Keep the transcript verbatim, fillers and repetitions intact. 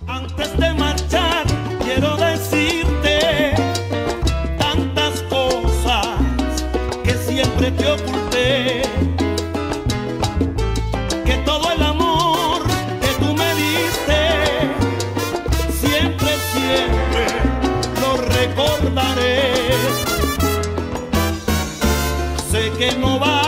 Antes de marchar, quiero decirte tantas cosas que siempre te oculté, que todo el amor que tú me diste, siempre, siempre lo recordaré. Sé que no va